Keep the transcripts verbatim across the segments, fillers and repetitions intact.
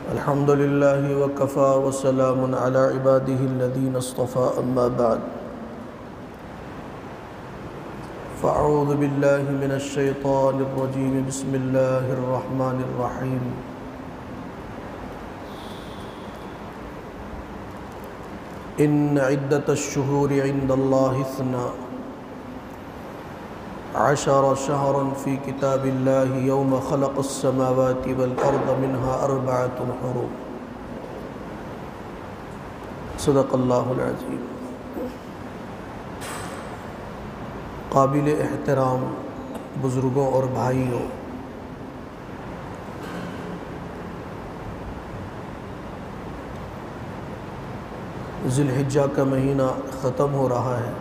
الحمد لله وكفى وسلام على عباده الذين اصطفى أما بعد فأعوذ بالله من الشيطان الرجيم بسم الله الرحمن الرحيم إن عدة الشهور عند الله اثنا عشر شهرا في كتاب الله يوم خلق السماوات والأرض منها أربعة حرم صدق اللہ العظیم۔ قابل احترام بزرگوں اور بھائیوں، ذی الحجہ کا مہینہ ختم ہو رہا ہے،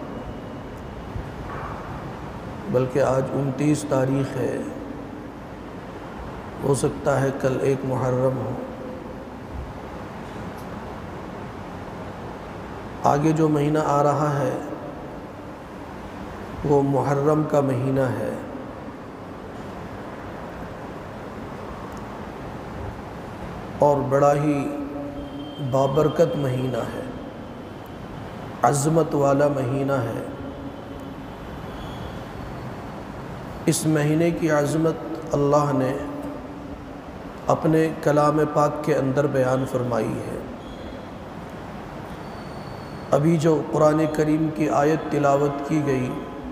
بلکہ آج انتیس تاریخ ہے، ہو سکتا ہے کل ایک محرم ہو۔ آگے جو مہینہ آ رہا ہے وہ محرم کا مہینہ ہے۔ اور بڑا ہی بابرکت مہینہ ہے، عظمت والا مہینہ ہے۔ اس مہینے کی عظمت اللہ نے اپنے کلام پاک کے اندر بیان فرمائی ہے۔ ابھی جو قرآن کریم کی آیت تلاوت کی گئی،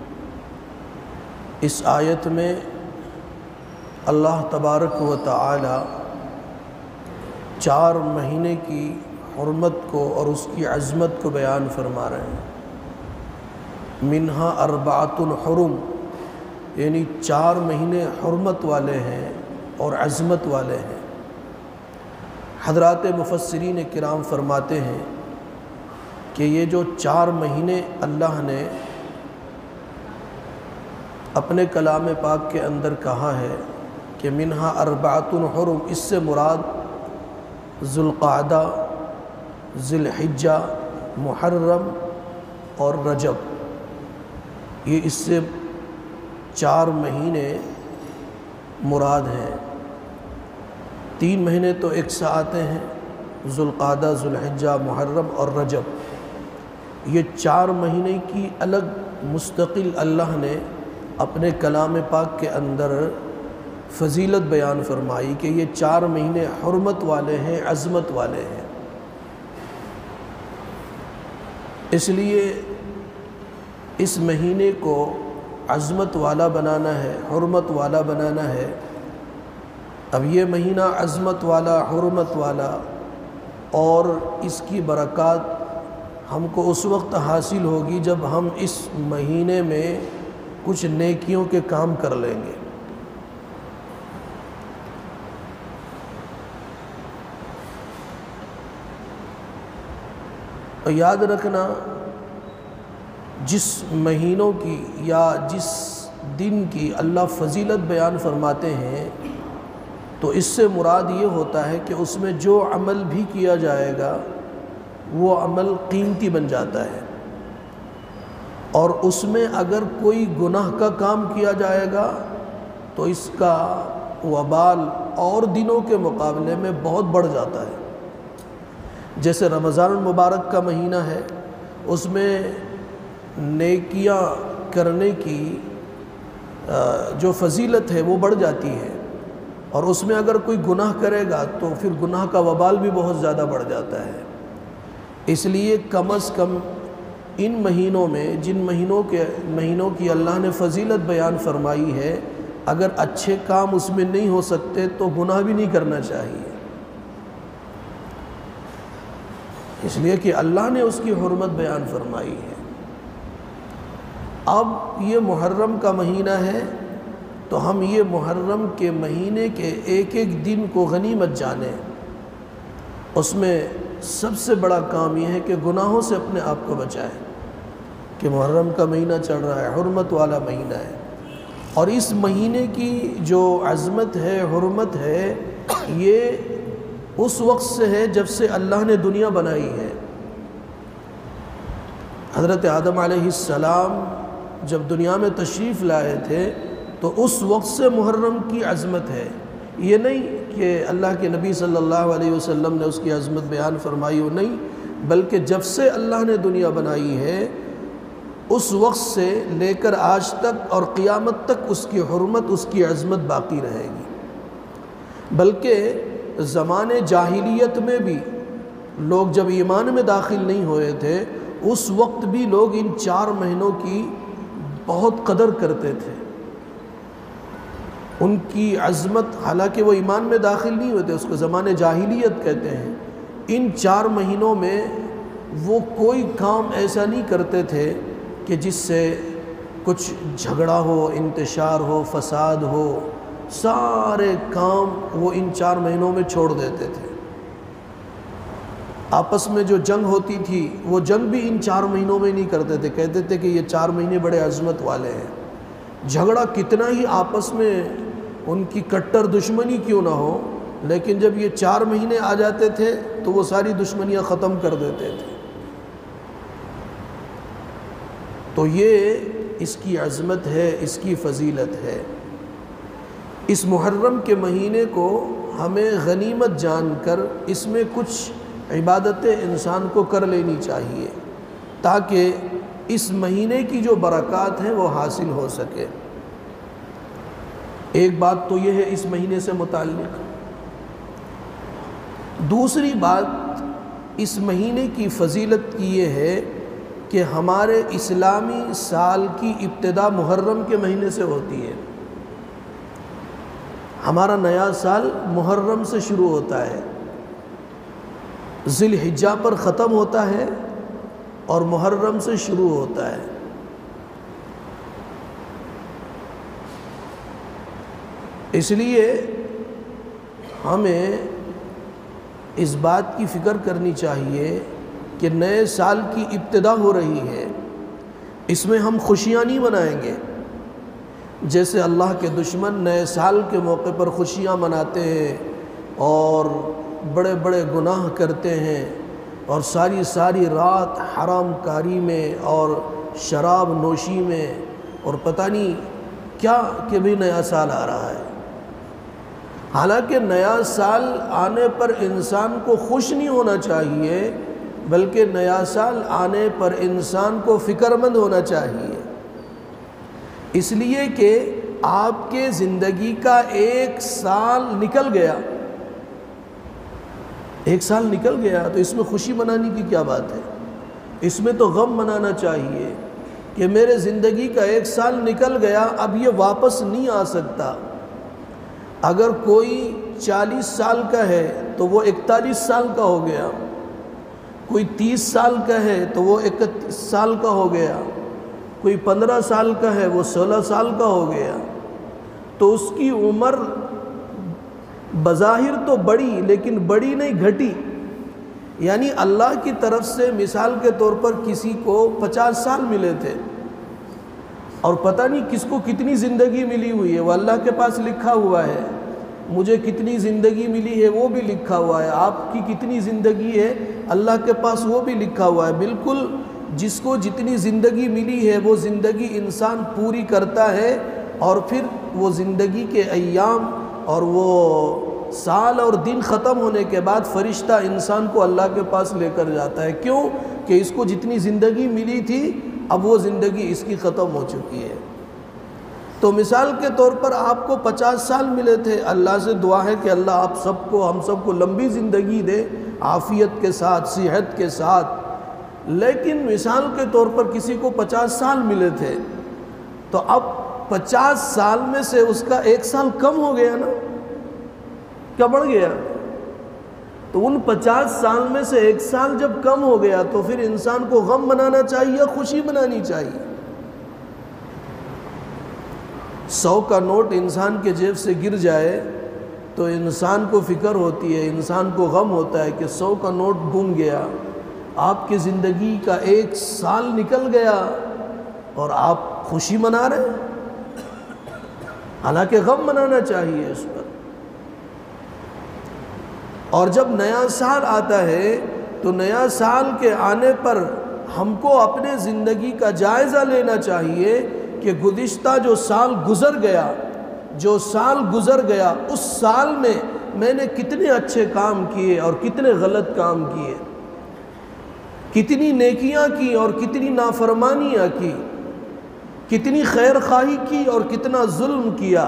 اس آیت میں اللہ تبارک و تعالی چار مہینے کی حرمت کو اور اس کی عظمت کو بیان فرما رہے ہیں۔ منہا اربعۃ حرم، یعنی چار مہینے حرمت والے ہیں اور عظمت والے ہیں۔ حضرات مفسرین کرام فرماتے ہیں کہ یہ جو چار مہینے اللہ نے اپنے کلام پاک کے اندر کہا ہے کہ منہا اربعۃ حرم، اس سے مراد ذو القعدہ، ذی الحجہ، محرم اور رجب، یہ اس سے چار مہینے مراد ہیں۔ تین مہینے تو ایک ساتھ آتے ہیں، ذو القعدہ، ذو الحجہ، محرم اور رجب۔ یہ چار مہینے کی الگ مستقل اللہ نے اپنے کلام پاک کے اندر فضیلت بیان فرمائی کہ یہ چار مہینے حرمت والے ہیں، عظمت والے ہیں۔ اس لیے اس مہینے کو عظمت والا بنانا ہے، حرمت والا بنانا ہے۔ اب یہ مہینہ عظمت والا، حرمت والا، اور اس کی برکات ہم کو اس وقت حاصل ہوگی جب ہم اس مہینے میں کچھ نیکیوں کے کام کر لیں گے۔ اور یاد رکھنا، جس مہینوں کی یا جس دن کی اللہ فضیلت بیان فرماتے ہیں تو اس سے مراد یہ ہوتا ہے کہ اس میں جو عمل بھی کیا جائے گا وہ عمل قیمتی بن جاتا ہے، اور اس میں اگر کوئی گناہ کا کام کیا جائے گا تو اس کا وبال اور دنوں کے مقابلے میں بہت بڑھ جاتا ہے۔ جیسے رمضان المبارک کا مہینہ ہے، اس میں نیکیاں کرنے کی جو فضیلت ہے وہ بڑھ جاتی ہے، اور اس میں اگر کوئی گناہ کرے گا تو پھر گناہ کا وبال بھی بہت زیادہ بڑھ جاتا ہے۔ اس لیے کم از کم ان مہینوں میں، جن مہینوں کے مہینوں کی اللہ نے فضیلت بیان فرمائی ہے، اگر اچھے کام اس میں نہیں ہو سکتے تو گناہ بھی نہیں کرنا چاہیے، اس لیے کہ اللہ نے اس کی حرمت بیان فرمائی ہے۔ اب یہ محرم کا مہینہ ہے تو ہم یہ محرم کے مہینے کے ایک ایک دن کو غنیمت جانیں۔ اس میں سب سے بڑا کام یہ ہے کہ گناہوں سے اپنے آپ کو بچائیں، کہ محرم کا مہینہ چل رہا ہے، حرمت والا مہینہ ہے، اور اس مہینے کی جو عظمت ہے، حرمت ہے، یہ اس وقت سے ہے جب سے اللہ نے دنیا بنائی ہے۔ حضرت آدم علیہ السلام جب دنیا میں تشریف لائے تھے تو اس وقت سے محرم کی عظمت ہے، یہ نہیں کہ اللہ کے نبی صلی اللہ علیہ وسلم نے اس کی عظمت بیان فرمائی ہو، نہیں، بلکہ جب سے اللہ نے دنیا بنائی ہے اس وقت سے لے کر آج تک اور قیامت تک اس کی حرمت، اس کی عظمت باقی رہے گی۔ بلکہ زمانے جاہلیت میں بھی لوگ جب ایمان میں داخل نہیں ہوئے تھے اس وقت بھی لوگ ان چار مہینوں کی بہت قدر کرتے تھے، ان کی عظمت، حالانکہ وہ ایمان میں داخل نہیں ہوئے تھے، اس کو زمانے جاہلیت کہتے ہیں۔ ان چار مہینوں میں وہ کوئی کام ایسا نہیں کرتے تھے کہ جس سے کچھ جھگڑا ہو، انتشار ہو، فساد ہو، سارے کام وہ ان چار مہینوں میں چھوڑ دیتے تھے۔ آپس میں جو جنگ ہوتی تھی وہ جنگ بھی ان چار مہینوں میں نہیں کرتے تھے، کہتے تھے کہ یہ چار مہینے بڑے عظمت والے ہیں۔ جھگڑا کتنا ہی آپس میں ان کی کٹر دشمنی کیوں نہ ہو، لیکن جب یہ چار مہینے آ جاتے تھے تو وہ ساری دشمنیاں ختم کر دیتے تھے۔ تو یہ اس کی عظمت ہے، اس کی فضیلت ہے۔ اس محرم کے مہینے کو ہمیں غنیمت جان کر اس میں کچھ عبادتیں انسان کو کر لینی چاہیے تاکہ اس مہینے کی جو برکات ہیں وہ حاصل ہو سکے۔ ایک بات تو یہ ہے اس مہینے سے متعلق۔ دوسری بات اس مہینے کی فضیلت کی یہ ہے کہ ہمارے اسلامی سال کی ابتدا محرم کے مہینے سے ہوتی ہے۔ ہمارا نیا سال محرم سے شروع ہوتا ہے، ذی الحجہ پر ختم ہوتا ہے اور محرم سے شروع ہوتا ہے۔ اس لیے ہمیں اس بات کی فکر کرنی چاہیے کہ نئے سال کی ابتدا ہو رہی ہے، اس میں ہم خوشیاں نہیں منائیں گے جیسے اللہ کے دشمن نئے سال کے موقع پر خوشیاں مناتے ہیں اور بڑے بڑے گناہ کرتے ہیں اور ساری ساری رات حرام کاری میں اور شراب نوشی میں اور پتہ نہیں کیا کہ بھی نیا سال آ رہا ہے۔ حالانکہ نیا سال آنے پر انسان کو خوش نہیں ہونا چاہیے، بلکہ نیا سال آنے پر انسان کو فکر مند ہونا چاہیے، اس لیے کہ آپ کے زندگی کا ایک سال نکل گیا، ایک سال نکل گیا تو اس میں خوشی منانے کی کیا بات ہے؟ اس میں تو غم منانا چاہیے کہ میرے زندگی کا ایک سال نکل گیا، اب یہ واپس نہیں آ سکتا۔ اگر کوئی چالیس سال کا ہے تو وہ اکتالیس سال کا ہو گیا، کوئی تیس سال کا ہے تو وہ اکتیس سال کا ہو گیا، کوئی پندرہ سال کا ہے وہ سولہ سال کا ہو گیا، تو اس کی عمر بظاہر تو بڑی لیکن بڑی نہیں گھٹی۔ یعنی اللہ کی طرف سے مثال کے طور پر کسی کو پچاس سال ملے تھے اور پتہ نہیں کس کو کتنی زندگی ملی ہوئی ہے، وہ اللہ کے پاس لکھا ہوا ہے۔ مجھے کتنی زندگی ملی ہے وہ بھی لکھا ہوا ہے، آپ کی کتنی زندگی ہے اللہ کے پاس وہ بھی لکھا ہوا ہے۔ بالکل جس کو جتنی زندگی ملی ہے وہ زندگی انسان پوری کرتا ہے اور پھر وہ زندگی کے ایام اور وہ سال اور دن ختم ہونے کے بعد فرشتہ انسان کو اللہ کے پاس لے کر جاتا ہے۔ کیوں؟ کہ اس کو جتنی زندگی ملی تھی اب وہ زندگی اس کی ختم ہو چکی ہے۔ تو مثال کے طور پر آپ کو پچاس سال ملے تھے، اللہ سے دعا ہے کہ اللہ آپ سب کو ہم سب کو لمبی زندگی دے، عافیت کے ساتھ، صحت کے ساتھ۔ لیکن مثال کے طور پر کسی کو پچاس سال ملے تھے تو اب پچاس سال میں سے اس کا ایک سال کم ہو گیا نا، کیا بڑھ گیا؟ تو ان پچاس سال میں سے ایک سال جب کم ہو گیا تو پھر انسان کو غم منانا چاہیے، خوشی منانی چاہیے۔ سو کا نوٹ انسان کے جیب سے گر جائے تو انسان کو فکر ہوتی ہے، انسان کو غم ہوتا ہے کہ سو کا نوٹ گم گیا، آپ کی زندگی کا ایک سال نکل گیا اور آپ خوشی منا رہے ہیں، حالانکہ غم منانا چاہیے اس پر۔ اور جب نیا سال آتا ہے تو نیا سال کے آنے پر ہم کو اپنے زندگی کا جائزہ لینا چاہیے کہ گزشتہ جو سال گزر گیا جو سال گزر گیا اس سال میں میں نے کتنے اچھے کام کیے اور کتنے غلط کام کیے، کتنی نیکیاں کی اور کتنی نافرمانیاں کی، کتنی خیر خواہی کی اور کتنا ظلم کیا،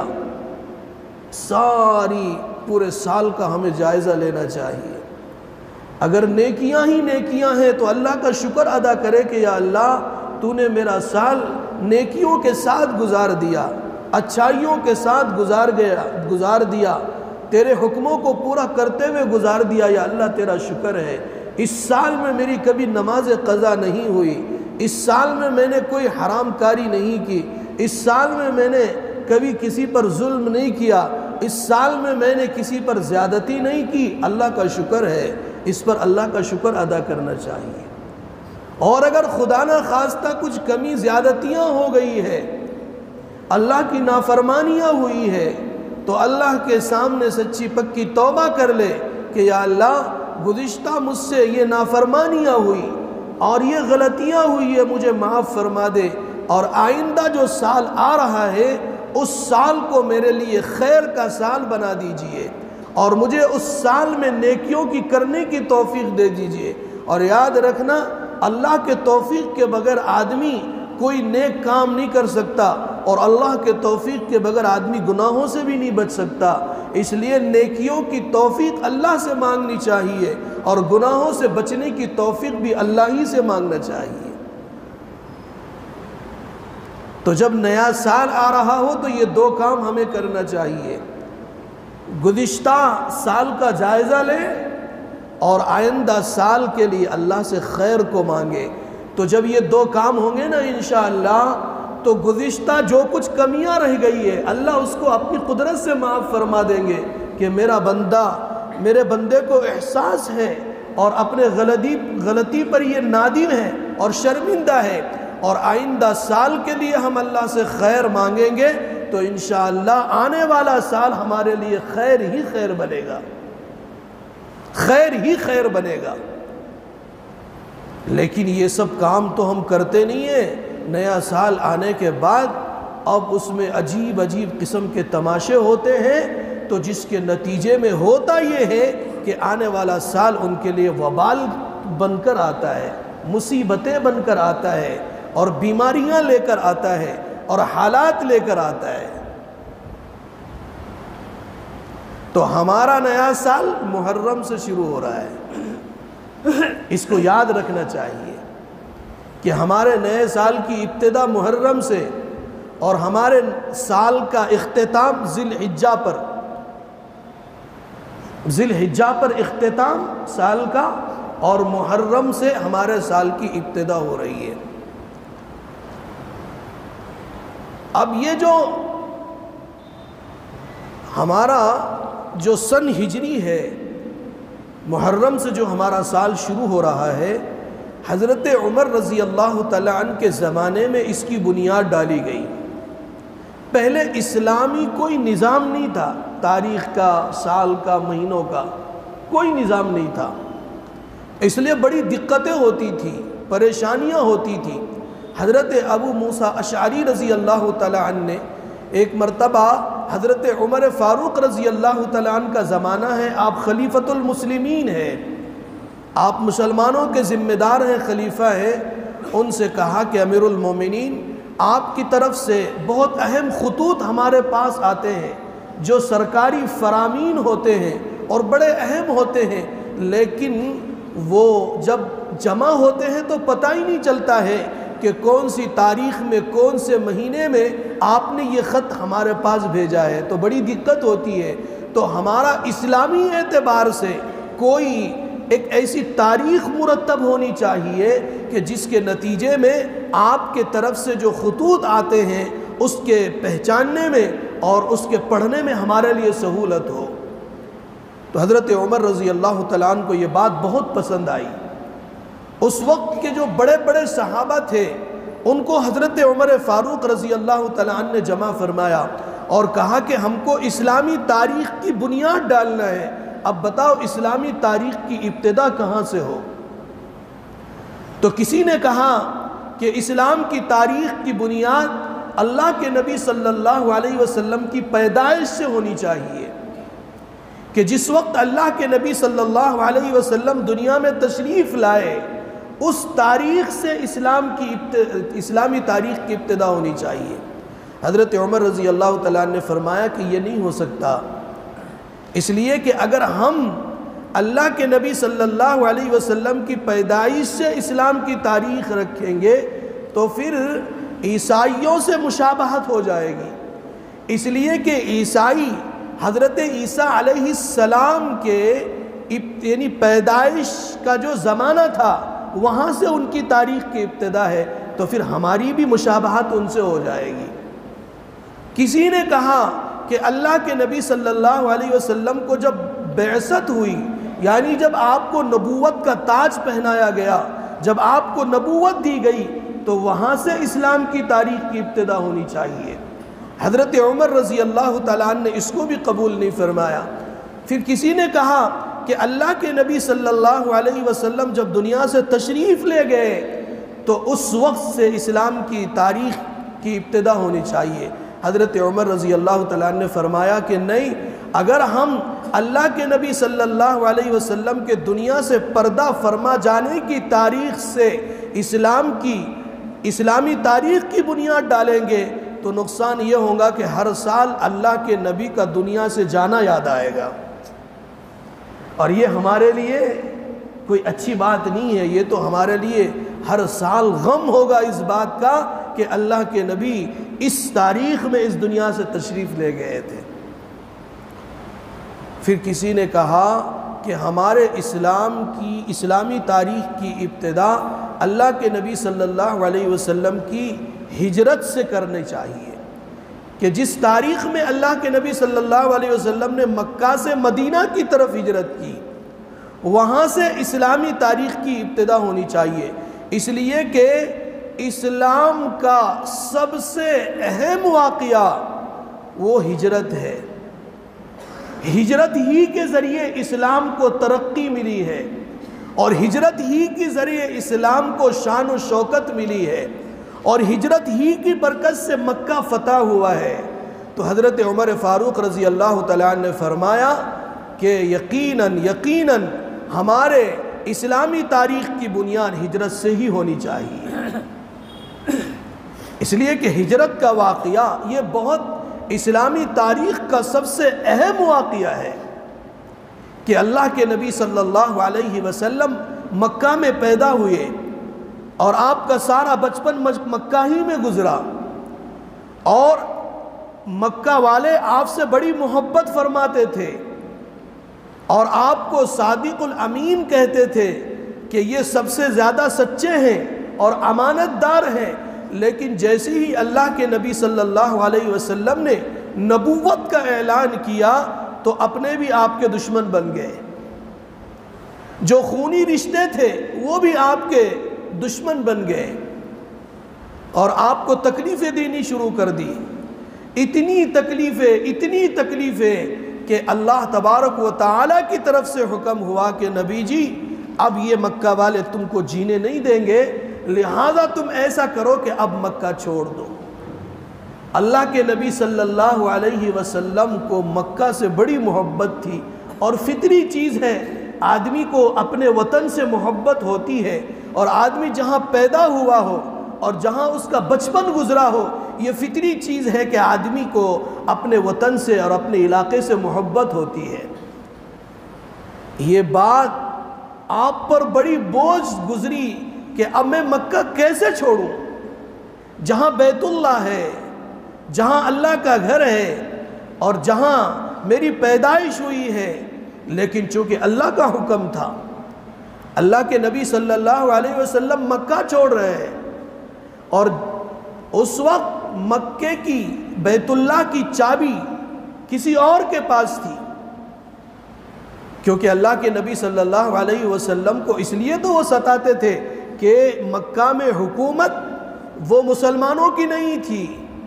ساری پورے سال کا ہمیں جائزہ لینا چاہیے۔ اگر نیکیاں ہی نیکیاں ہیں تو اللہ کا شکر ادا کرے کہ یا اللہ تو نے میرا سال نیکیوں کے ساتھ گزار دیا، اچھائیوں کے ساتھ گزار گیا گزار دیا تیرے حکموں کو پورا کرتے ہوئے گزار دیا، یا اللہ تیرا شکر ہے۔ اس سال میں میری کبھی نماز قضا نہیں ہوئی، اس سال میں میں نے کوئی حرام کاری نہیں کی، اس سال میں میں نے کبھی کسی پر ظلم نہیں کیا، اس سال میں میں نے کسی پر زیادتی نہیں کی، اللہ کا شکر ہے۔ اس پر اللہ کا شکر ادا کرنا چاہیے۔ اور اگر خدا نہ خواستہ کچھ کمی زیادتیاں ہو گئی ہے، اللہ کی نافرمانیاں ہوئی ہے، تو اللہ کے سامنے سچی پکی توبہ کر لے کہ یا اللہ گزشتہ مجھ سے یہ نافرمانیاں ہوئی اور یہ غلطیاں ہوئی ہے، مجھے معاف فرما دے، اور آئندہ جو سال آ رہا ہے اس سال کو میرے لیے خیر کا سال بنا دیجئے، اور مجھے اس سال میں نیکیوں کی کرنے کی توفیق دے دیجئے۔ اور یاد رکھنا اللہ کے توفیق کے بغیر آدمی کوئی نیک کام نہیں کر سکتا، اور اللہ کے توفیق کے بغیر آدمی گناہوں سے بھی نہیں بچ سکتا۔ اس لیے نیکیوں کی توفیق اللہ سے مانگنی چاہیے، اور گناہوں سے بچنے کی توفیق بھی اللہ ہی سے مانگنا چاہیے۔ تو جب نیا سال آ رہا ہو تو یہ دو کام ہمیں کرنا چاہیے، گزشتہ سال کا جائزہ لیں اور آئندہ سال کے لیے اللہ سے خیر کو مانگے۔ تو جب یہ دو کام ہوں گے نا انشاءاللہ، تو گزشتہ جو کچھ کمیاں رہ گئی ہے اللہ اس کو اپنی قدرت سے معاف فرما دیں گے کہ میرا بندہ میرے بندے کو احساس ہے اور اپنے غلطی غلطی پر یہ نادم ہے اور شرمندہ ہے، اور آئندہ سال کے لیے ہم اللہ سے خیر مانگیں گے تو انشاءاللہ آنے والا سال ہمارے لیے خیر ہی خیر بنے گا، خیر ہی خیر بنے گا۔ لیکن یہ سب کام تو ہم کرتے نہیں ہیں، نیا سال آنے کے بعد اب اس میں عجیب عجیب قسم کے تماشے ہوتے ہیں، تو جس کے نتیجے میں ہوتا یہ ہے کہ آنے والا سال ان کے لیے وبال بن کر آتا ہے، مصیبتیں بن کر آتا ہے، اور بیماریاں لے کر آتا ہے، اور حالات لے کر آتا ہے۔ تو ہمارا نیا سال محرم سے شروع ہو رہا ہے، اس کو یاد رکھنا چاہیے کہ ہمارے نئے سال کی ابتدا محرم سے، اور ہمارے سال کا اختتام ذی الحجہ پر ذی الحجہ پر اختتام سال کا، اور محرم سے ہمارے سال کی ابتدا ہو رہی ہے۔ اب یہ جو ہمارا جو سن ہجری ہے، محرم سے جو ہمارا سال شروع ہو رہا ہے، حضرت عمر رضی اللہ تعالیٰ عنہ کے زمانے میں اس کی بنیاد ڈالی گئی۔ پہلے اسلامی کوئی نظام نہیں تھا، تاریخ کا، سال کا، مہینوں کا کوئی نظام نہیں تھا، اس لیے بڑی دقتیں ہوتی تھیں، پریشانیاں ہوتی تھیں۔ حضرت ابو موسیٰ اشعری رضی اللہ تعالیٰ عنہ نے ایک مرتبہ حضرت عمر فاروق رضی اللہ تعالیٰ عنہ کا زمانہ ہے، آپ خلیفۃ المسلمین ہیں، آپ مسلمانوں کے ذمہ دار ہیں، خلیفہ ہیں، ان سے کہا کہ امیر المومنین آپ کی طرف سے بہت اہم خطوط ہمارے پاس آتے ہیں جو سرکاری فرامین ہوتے ہیں اور بڑے اہم ہوتے ہیں، لیکن وہ جب جمع ہوتے ہیں تو پتہ ہی نہیں چلتا ہے کہ کون سی تاریخ میں کون سے مہینے میں آپ نے یہ خط ہمارے پاس بھیجا ہے، تو بڑی دقت ہوتی ہے۔ تو ہمارا اسلامی اعتبار سے کوئی ایک ایسی تاریخ مرتب ہونی چاہیے کہ جس کے نتیجے میں آپ کے طرف سے جو خطوط آتے ہیں اس کے پہچاننے میں اور اس کے پڑھنے میں ہمارے لیے سہولت ہو۔ تو حضرت عمر رضی اللہ تعالیٰ عنہ کو یہ بات بہت پسند آئی۔ اس وقت کے جو بڑے بڑے صحابہ تھے ان کو حضرت عمر فاروق رضی اللہ تعالیٰ عنہ نے جمع فرمایا اور کہا کہ ہم کو اسلامی تاریخ کی بنیاد ڈالنا ہے، اب بتاؤ اسلامی تاریخ کی ابتدا کہاں سے ہو؟ تو کسی نے کہا کہ اسلام کی تاریخ کی بنیاد اللہ کے نبی صلی اللہ علیہ وسلم کی پیدائش سے ہونی چاہیے، کہ جس وقت اللہ کے نبی صلی اللہ علیہ وسلم دنیا میں تشریف لائے اس تاریخ سے اسلام کی اسلامی تاریخ کی ابتدا ہونی چاہیے۔ حضرت عمر رضی اللہ تعالیٰ عنہ نے فرمایا کہ یہ نہیں ہو سکتا، اس لیے کہ اگر ہم اللہ کے نبی صلی اللہ علیہ وسلم کی پیدائش سے اسلام کی تاریخ رکھیں گے تو پھر عیسائیوں سے مشابہت ہو جائے گی، اس لیے کہ عیسائی حضرت عیسیٰ علیہ السلام کے یعنی پیدائش کا جو زمانہ تھا وہاں سے ان کی تاریخ کی ابتدا ہے، تو پھر ہماری بھی مشابہت ان سے ہو جائے گی۔ کسی نے کہا کہ اللہ کے نبی صلی اللہ علیہ وسلم کو جب بعثت ہوئی، یعنی جب آپ کو نبوت کا تاج پہنایا گیا، جب آپ کو نبوت دی گئی، تو وہاں سے اسلام کی تاریخ کی ابتدا ہونی چاہیے۔ حضرت عمر رضی اللہ تعالیٰ عنہ نے اس کو بھی قبول نہیں فرمایا۔ پھر کسی نے کہا کہ اللہ کے نبی صلی اللہ علیہ وسلم جب دنیا سے تشریف لے گئے تو اس وقت سے اسلام کی تاریخ کی ابتدا ہونی چاہیے۔ حضرت عمر رضی اللہ تعالیٰ عنہ نے فرمایا کہ نہیں، اگر ہم اللہ کے نبی صلی اللہ علیہ وسلم کے دنیا سے پردہ فرما جانے کی تاریخ سے اسلام کی اسلامی تاریخ کی بنیاد ڈالیں گے تو نقصان یہ ہوگا کہ ہر سال اللہ کے نبی کا دنیا سے جانا یاد آئے گا، اور یہ ہمارے لیے کوئی اچھی بات نہیں ہے۔ یہ تو ہمارے لیے ہر سال غم ہوگا اس بات کا کہ اللہ کے نبی اس تاریخ میں اس دنیا سے تشریف لے گئے تھے۔ پھر کسی نے کہا کہ ہمارے اسلام کی اسلامی تاریخ کی ابتدا اللہ کے نبی صلی اللہ علیہ وسلم کی ہجرت سے کرنی چاہیے، کہ جس تاریخ میں اللہ کے نبی صلی اللہ علیہ وسلم نے مکہ سے مدینہ کی طرف ہجرت کی، وہاں سے اسلامی تاریخ کی ابتدا ہونی چاہیے، اس لیے کہ اسلام کا سب سے اہم واقعہ وہ ہجرت ہے۔ ہجرت ہی کے ذریعے اسلام کو ترقی ملی ہے، اور ہجرت ہی کے ذریعے اسلام کو شان و شوکت ملی ہے، اور ہجرت ہی کی برکت سے مکہ فتح ہوا ہے۔ تو حضرت عمر فاروق رضی اللہ تعالیٰ عنہ نے فرمایا کہ یقیناً یقیناً ہمارے اسلامی تاریخ کی بنیاد ہجرت سے ہی ہونی چاہیے، اس لیے کہ ہجرت کا واقعہ یہ بہت اسلامی تاریخ کا سب سے اہم واقعہ ہے، کہ اللہ کے نبی صلی اللہ علیہ وسلم مکہ میں پیدا ہوئے اور آپ کا سارا بچپن مکہ ہی میں گزرا، اور مکہ والے آپ سے بڑی محبت فرماتے تھے اور آپ کو صادق الامین کہتے تھے کہ یہ سب سے زیادہ سچے ہیں اور امانت دار ہیں۔ لیکن جیسے ہی اللہ کے نبی صلی اللہ علیہ وسلم نے نبوت کا اعلان کیا تو اپنے بھی آپ کے دشمن بن گئے، جو خونی رشتے تھے وہ بھی آپ کے دشمن بن گئے اور آپ کو تکلیفیں دینی شروع کر دی، اتنی تکلیفیں اتنی تکلیفیں کہ اللہ تبارک و تعالیٰ کی طرف سے حکم ہوا کہ نبی جی اب یہ مکہ والے تم کو جینے نہیں دیں گے، لہذا تم ایسا کرو کہ اب مکہ چھوڑ دو۔ اللہ کے نبی صلی اللہ علیہ وسلم کو مکہ سے بڑی محبت تھی، اور فطری چیز ہے، آدمی کو اپنے وطن سے محبت ہوتی ہے، اور آدمی جہاں پیدا ہوا ہو اور جہاں اس کا بچپن گزرا ہو، یہ فطری چیز ہے کہ آدمی کو اپنے وطن سے اور اپنے علاقے سے محبت ہوتی ہے۔ یہ بات آپ پر بڑی بوجھ گزری کہ اب میں مکہ کیسے چھوڑوں، جہاں بیت اللہ ہے، جہاں اللہ کا گھر ہے اور جہاں میری پیدائش ہوئی ہے۔ لیکن چونکہ اللہ کا حکم تھا، اللہ کے نبی صلی اللہ علیہ وسلم مکہ چھوڑ رہے ہیں، اور اس وقت مکے کی بیت اللہ کی چابی کسی اور کے پاس تھی، کیونکہ اللہ کے نبی صلی اللہ علیہ وسلم کو اس لیے تو وہ ستاتے تھے کہ مکہ میں حکومت وہ مسلمانوں کی نہیں تھی،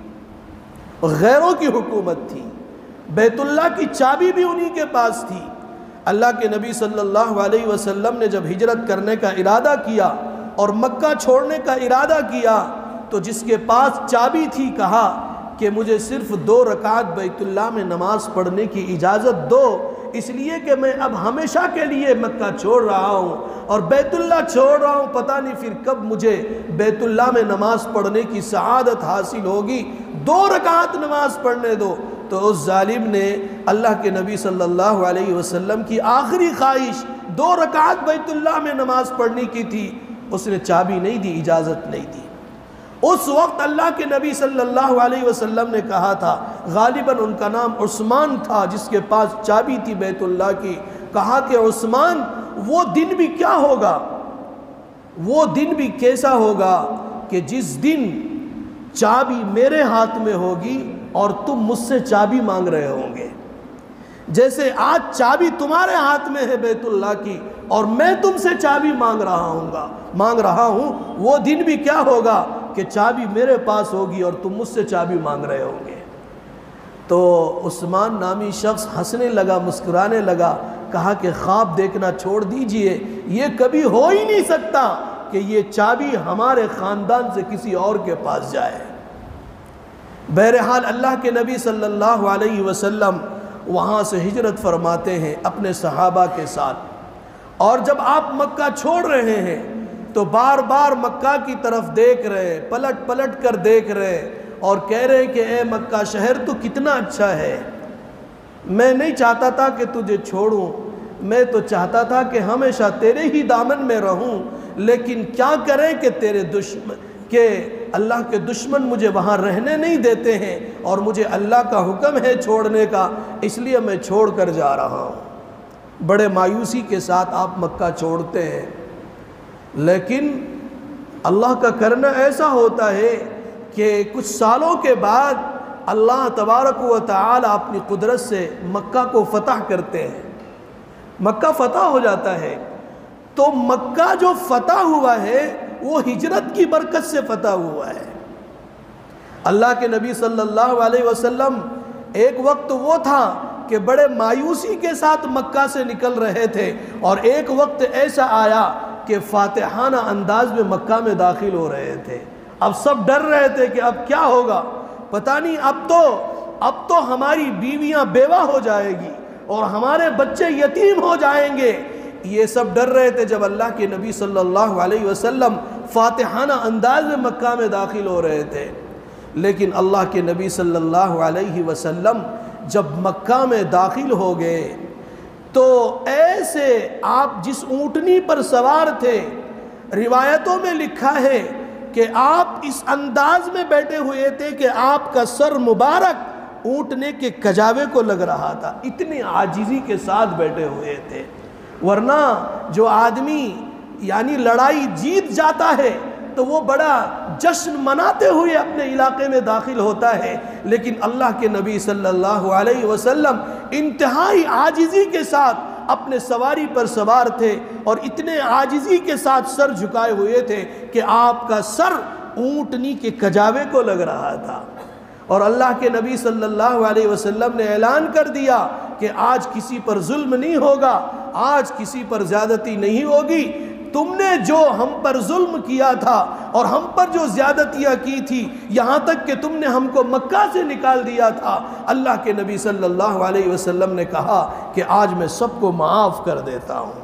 غیروں کی حکومت تھی، بیت اللہ کی چابی بھی انہی کے پاس تھی۔ اللہ کے نبی صلی اللہ علیہ وسلم نے جب ہجرت کرنے کا ارادہ کیا اور مکہ چھوڑنے کا ارادہ کیا تو جس کے پاس چابی تھی کہا کہ مجھے صرف دو رکعت بیت اللہ میں نماز پڑھنے کی اجازت دو، اس لیے کہ میں اب ہمیشہ کے لیے مکہ چھوڑ رہا ہوں اور بیت اللہ چھوڑ رہا ہوں، پتہ نہیں پھر کب مجھے بیت اللہ میں نماز پڑھنے کی سعادت حاصل ہوگی، دو رکعت نماز پڑھنے دو۔ تو اس ظالم نے اللہ کے نبی صلی اللہ علیہ وسلم کی آخری خواہش دو رکعت بیت اللہ میں نماز پڑھنے کی تھی، اس نے چابی نہیں دی، اجازت نہیں دی۔ اس وقت اللہ کے نبی صلی اللہ علیہ وسلم نے کہا تھا، غالباً ان کا نام عثمان تھا جس کے پاس چابی تھی بیت اللہ کی، کہا کہ عثمان وہ دن بھی کیا ہوگا، وہ دن بھی کیسا ہوگا کہ جس دن چابی میرے ہاتھ میں ہوگی اور تم مجھ سے چابی مانگ رہے ہوں گے، جیسے آج چابی تمہارے ہاتھ میں ہے بیت اللہ کی اور میں تم سے چابی مانگ رہا ہوں گا مانگ رہا ہوں وہ دن بھی کیا ہوگا کہ چابی میرے پاس ہوگی اور تم مجھ سے چابی مانگ رہے ہوں گے۔ تو عثمان نامی شخص ہنسنے لگا، مسکرانے لگا، کہا کہ خواب دیکھنا چھوڑ دیجئے، یہ کبھی ہو ہی نہیں سکتا کہ یہ چابی ہمارے خاندان سے کسی اور کے پاس جائے۔ بہرحال اللہ کے نبی صلی اللہ علیہ وسلم وہاں سے ہجرت فرماتے ہیں اپنے صحابہ کے ساتھ، اور جب آپ مکہ چھوڑ رہے ہیں تو بار بار مکہ کی طرف دیکھ رہے، پلٹ پلٹ کر دیکھ رہے اور کہہ رہے کہ اے مکہ شہر تو کتنا اچھا ہے، میں نہیں چاہتا تھا کہ تجھے چھوڑوں، میں تو چاہتا تھا کہ ہمیشہ تیرے ہی دامن میں رہوں، لیکن کیا کریں کہ تیرے دشمن کہ اللہ کے دشمن مجھے وہاں رہنے نہیں دیتے ہیں اور مجھے اللہ کا حکم ہے چھوڑنے کا، اس لیے میں چھوڑ کر جا رہا ہوں۔ بڑے مایوسی کے ساتھ آپ مکہ چھوڑتے ہیں، لیکن اللہ کا کرنا ایسا ہوتا ہے کہ کچھ سالوں کے بعد اللہ تبارک و تعالی اپنی قدرت سے مکہ کو فتح کرتے ہیں، مکہ فتح ہو جاتا ہے۔ تو مکہ جو فتح ہوا ہے وہ ہجرت کی برکت سے فتح ہوا ہے۔ اللہ کے نبی صلی اللہ علیہ وسلم ایک وقت وہ تھا کہ بڑے مایوسی کے ساتھ مکہ سے نکل رہے تھے، اور ایک وقت ایسا آیا کہ فاتحانہ انداز میں مکہ میں داخل ہو رہے تھے۔ اب سب ڈر رہے تھے کہ اب کیا ہوگا، پتہ نہیں اب تو اب تو ہماری بیویاں بیوہ ہو جائے گی اور ہمارے بچے یتیم ہو جائیں گے، یہ سب ڈر رہے تھے جب اللہ کے نبی صلی اللہ علیہ وسلم فاتحانہ انداز میں مکہ میں داخل ہو رہے تھے۔ لیکن اللہ کے نبی صلی اللہ علیہ وسلم جب مکہ میں داخل ہو گئے تو ایسے آپ جس اونٹنی پر سوار تھے، روایتوں میں لکھا ہے کہ آپ اس انداز میں بیٹھے ہوئے تھے کہ آپ کا سر مبارک اونٹنے کے کجاوے کو لگ رہا تھا، اتنی عاجزی کے ساتھ بیٹھے ہوئے تھے۔ ورنہ جو آدمی یعنی لڑائی جیت جاتا ہے تو وہ بڑا جشن مناتے ہوئے اپنے علاقے میں داخل ہوتا ہے، لیکن اللہ کے نبی صلی اللہ علیہ وسلم انتہائی عاجزی کے ساتھ اپنے سواری پر سوار تھے اور اتنے عاجزی کے ساتھ سر جھکائے ہوئے تھے کہ آپ کا سر اونٹنی کے کجاوے کو لگ رہا تھا۔ اور اللہ کے نبی صلی اللہ علیہ وسلم نے اعلان کر دیا کہ آج کسی پر ظلم نہیں ہوگا، آج کسی پر زیادتی نہیں ہوگی، تم نے جو ہم پر ظلم کیا تھا اور ہم پر جو زیادتیاں کی تھی، یہاں تک کہ تم نے ہم کو مکہ سے نکال دیا تھا، اللہ کے نبی صلی اللہ علیہ وسلم نے کہا کہ آج میں سب کو معاف کر دیتا ہوں۔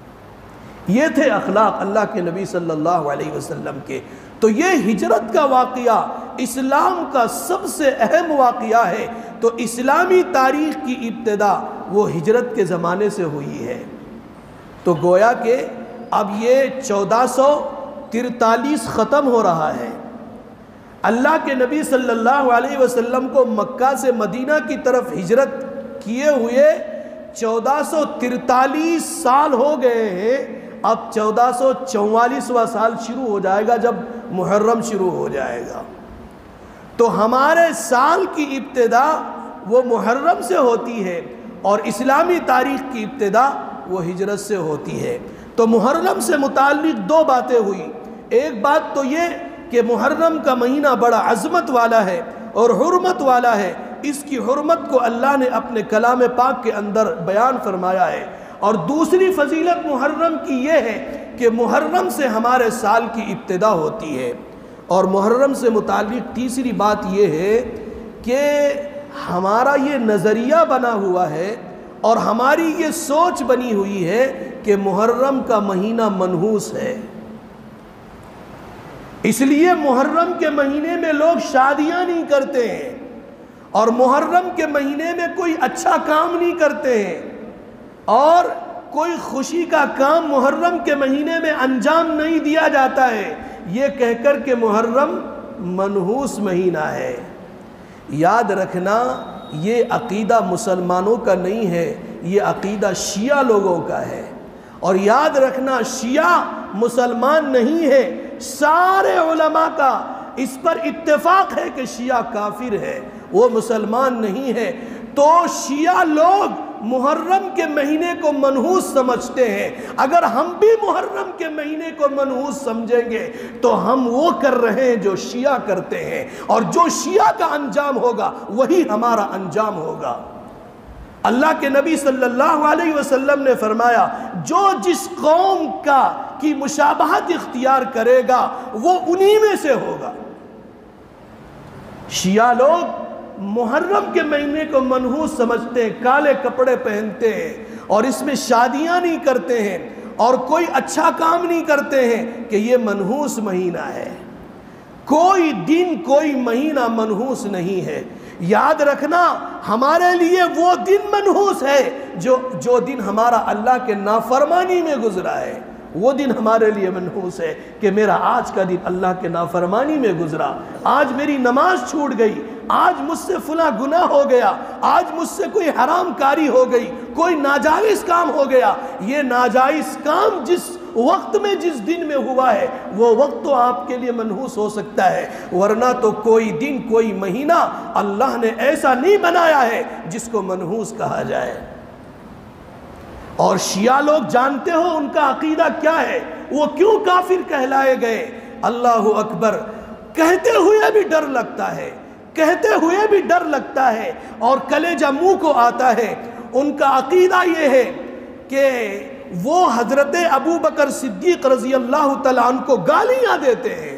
یہ تھے اخلاق اللہ کے نبی صلی اللہ علیہ وسلم کے۔ تو یہ ہجرت کا واقعہ اسلام کا سب سے اہم واقعہ ہے۔ تو اسلامی تاریخ کی ابتدا وہ ہجرت کے زمانے سے ہوئی ہے۔ تو گویا کہ اب یہ چودہ سو ترتالیس ختم ہو رہا ہے۔ اللہ کے نبی صلی اللہ علیہ وسلم کو مکہ سے مدینہ کی طرف ہجرت کیے ہوئے چودہ سو ترتالیس سال ہو گئے ہیں۔ اب چودہ سو چوالیسواں سال شروع ہو جائے گا جب محرم شروع ہو جائے گا۔ تو ہمارے سال کی ابتدا وہ محرم سے ہوتی ہے اور اسلامی تاریخ کی ابتدا وہ ہجرت سے ہوتی ہے۔ تو محرم سے متعلق دو باتیں ہوئی۔ ایک بات تو یہ کہ محرم کا مہینہ بڑا عظمت والا ہے اور حرمت والا ہے، اس کی حرمت کو اللہ نے اپنے کلام پاک کے اندر بیان فرمایا ہے۔ اور دوسری فضیلت محرم کی یہ ہے کہ محرم سے ہمارے سال کی ابتدا ہوتی ہے۔ اور محرم سے متعلق تیسری بات یہ ہے کہ ہمارا یہ نظریہ بنا ہوا ہے اور ہماری یہ سوچ بنی ہوئی ہے کہ محرم کا مہینہ منحوس ہے، اس لیے محرم کے مہینے میں لوگ شادیاں نہیں کرتے ہیں اور محرم کے مہینے میں کوئی اچھا کام نہیں کرتے ہیں اور کوئی خوشی کا کام محرم کے مہینے میں انجام نہیں دیا جاتا ہے، یہ کہہ کر کہ محرم منحوس مہینہ ہے۔ یاد رکھنا یہ عقیدہ مسلمانوں کا نہیں ہے، یہ عقیدہ شیعہ لوگوں کا ہے، اور یاد رکھنا شیعہ مسلمان نہیں ہے، سارے علماء کا اس پر اتفاق ہے کہ شیعہ کافر ہے، وہ مسلمان نہیں ہے۔ تو شیعہ لوگ محرم کے مہینے کو منحوس سمجھتے ہیں، اگر ہم بھی محرم کے مہینے کو منحوس سمجھیں گے تو ہم وہ کر رہے ہیں جو شیعہ کرتے ہیں، اور جو شیعہ کا انجام ہوگا وہی ہمارا انجام ہوگا۔ اللہ کے نبی صلی اللہ علیہ وسلم نے فرمایا جو جس قوم کا کی مشابہت اختیار کرے گا وہ انہی میں سے ہوگا۔ شیعہ لوگ محرم کے مہینے کو منحوس سمجھتے ہیں، کالے کپڑے پہنتے ہیں اور اس میں شادیاں نہیں کرتے ہیں اور کوئی اچھا کام نہیں کرتے ہیں کہ یہ منحوس مہینہ ہے۔ کوئی دن کوئی مہینہ منحوس نہیں ہے۔ یاد رکھنا ہمارے لیے وہ دن منحوس ہے جو جو دن ہمارا اللہ کے نافرمانی میں گزرا ہے، وہ دن ہمارے لیے منحوس ہے کہ میرا آج کا دن اللہ کے نافرمانی میں گزرا، آج میری نماز چھوٹ گئی، آج مجھ سے فلاں گناہ ہو گیا، آج مجھ سے کوئی حرام کاری ہو گئی، کوئی ناجائز کام ہو گیا۔ یہ ناجائز کام جس وقت میں جس دن میں ہوا ہے وہ وقت تو آپ کے لیے منحوس ہو سکتا ہے، ورنہ تو کوئی دن کوئی مہینہ اللہ نے ایسا نہیں بنایا ہے جس کو منحوس کہا جائے۔ اور شیعہ لوگ جانتے ہو ان کا عقیدہ کیا ہے، وہ کیوں کافر کہلائے گئے؟ اللہ اکبر، کہتے ہوئے بھی ڈر لگتا ہے، کہتے ہوئے بھی ڈر لگتا ہے اور کلیجہ منہ کو آتا ہے۔ ان کا عقیدہ یہ ہے کہ وہ حضرت ابو بکر صدیق رضی اللہ تعالیٰ عنہ کو گالیاں دیتے ہیں،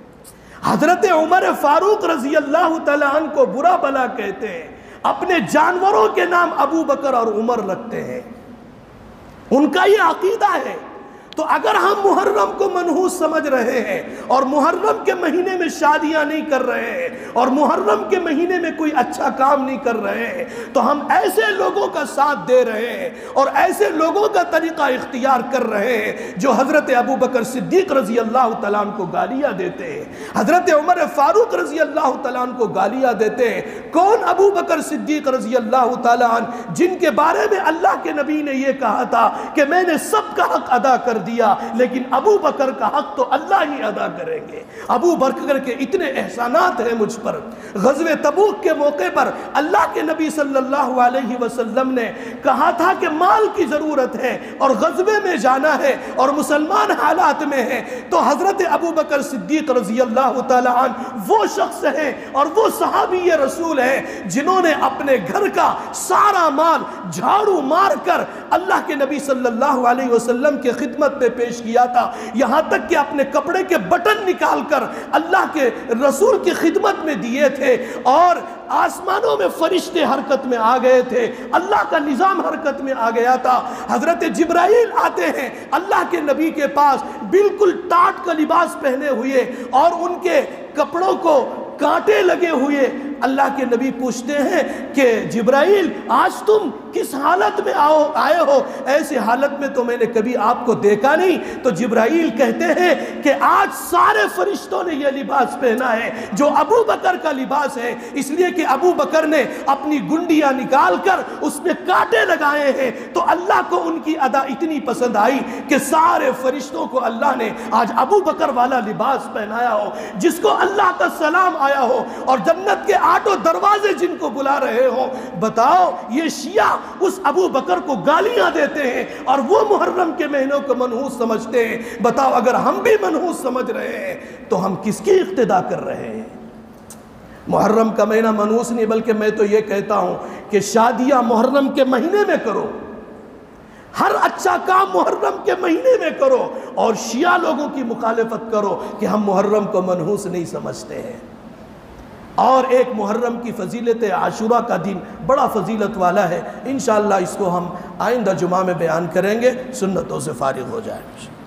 حضرت عمر فاروق رضی اللہ تعالیٰ عنہ کو برا بلا کہتے ہیں، اپنے جانوروں کے نام ابو بکر اور عمر رکھتے ہیں۔ ان کا یہ عقیدہ ہے۔ تو اگر ہم محرم کو منحوس سمجھ رہے ہیں اور محرم کے مہینے میں شادیاں نہیں کر رہے ہیں اور محرم کے مہینے میں کوئی اچھا کام نہیں کر رہے ہیں تو ہم ایسے لوگوں کا ساتھ دے رہے ہیں اور ایسے لوگوں کا طریقہ اختیار کر رہے ہیں جو حضرت ابو بکر صدیق رضی اللہ تعالیٰ عنہ کو گالیاں دیتے ہیں، حضرت عمر فاروق رضی اللہ تعالیٰ عنہ کو گالیاں دیتے ہیں۔ کون ابو بکر صدیق رضی اللہ تعالیٰ عنہ جن کے بارے میں اللہ کے نبی نے یہ کہا تھا کہ میں نے سب کا حق ادا کر دیا لیکن ابو بکر کا حق تو اللہ ہی ادا کریں گے۔ ابو بکر کے اتنے احسانات ہیں مجھ پر۔ غزوہ تبوک کے موقع پر اللہ کے نبی صلی اللہ علیہ وسلم نے کہا تھا کہ مال کی ضرورت ہے اور غزوے میں جانا ہے اور مسلمان حالات میں ہیں، تو حضرت ابو بکر صدیق رضی اللہ تعالیٰ عنہ وہ شخص ہیں اور وہ صحابی رسول ہیں جنہوں نے اپنے گھر کا سارا مال جھاڑو مار کر اللہ کے نبی صلی اللہ علیہ وسلم کے خدمت میں پیش کیا تھا، یہاں تک کہ اپنے کپڑے کے بٹن نکال کر اللہ کے رسول کی خدمت میں دیے تھے، اور آسمانوں میں فرشتے حرکت میں آ گئے تھے، اللہ کا نظام حرکت میں آ گیا تھا۔ حضرت جبرائیل آتے ہیں اللہ کے نبی کے پاس بالکل ٹاٹ کا لباس پہنے ہوئے اور ان کے کپڑوں کو کانٹے لگے ہوئے۔ اللہ کے نبی پوچھتے ہیں کہ جبرائیل آج تم کس حالت میں آؤ آئے ہو؟ ایسے حالت میں تو میں نے کبھی آپ کو دیکھا نہیں۔ تو جبرائیل کہتے ہیں کہ آج سارے فرشتوں نے یہ لباس پہنا ہے جو ابو بکر کا لباس ہے، اس لیے کہ ابو بکر نے اپنی گنڈیاں نکال کر اس میں کانٹے لگائے ہیں، تو اللہ کو ان کی ادا اتنی پسند آئی کہ سارے فرشتوں کو اللہ نے آج ابو بکر والا لباس پہنایا ہو، جس کو اللہ کا سلام آیا ہو اور جنت کے آٹھوں دروازے جن کو بلا رہے ہوں۔ بتاؤ یہ شیعہ اس ابو بکر کو گالیاں دیتے ہیں اور وہ محرم کے مہینوں کو منحوس سمجھتے ہیں۔ بتاؤ اگر ہم بھی منحوس سمجھ رہے ہیں تو ہم کس کی اقتدا کر رہے ہیں؟ محرم کا مہینہ منحوس نہیں، بلکہ میں تو یہ کہتا ہوں کہ شادیاں محرم کے مہینے میں کرو، ہر اچھا کام محرم کے مہینے میں کرو، اور شیعہ لوگوں کی مخالفت کرو کہ ہم محرم کو منحوس نہیں سمجھتے ہیں۔ اور ایک محرم کی فضیلت عاشورہ کا دن بڑا فضیلت والا ہے، انشاءاللہ اس کو ہم آئندہ جمعہ میں بیان کریں گے، سنتوں سے فارغ ہو جائیں۔